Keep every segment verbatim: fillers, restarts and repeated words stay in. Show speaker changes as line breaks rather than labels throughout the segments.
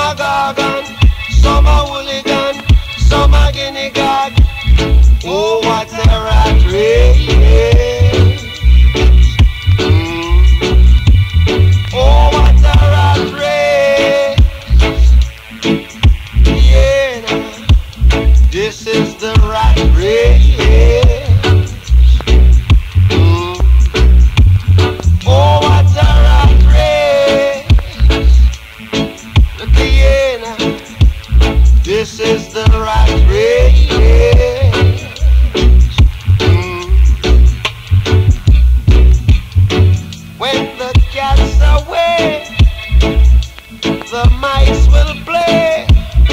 a gargan, some a hooligan, some a guinea gag. Oh, what a rat race. Mm. Oh, what a rat race. Yeah, this is the rat race. Mm. Oh, what a rat race. Look here now. This is the rat race. Mm. When the cat's away, the mice will play.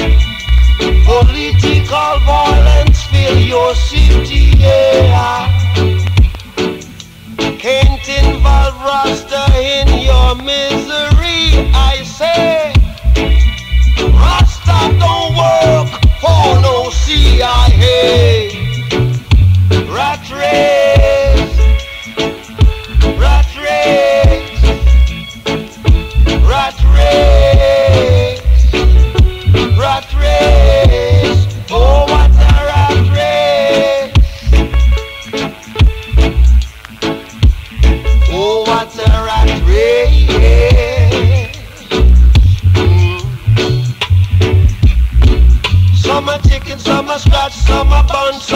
Political violence fill your city, yeah. Can't involve Rasta in your misery, I say. Rasta don't work for no C I A. Rat race, rat race, rat race, rat race. Oh, what a rat race. Oh, what a rat race. Mm. Some are chicken, some are scratch, some are bun.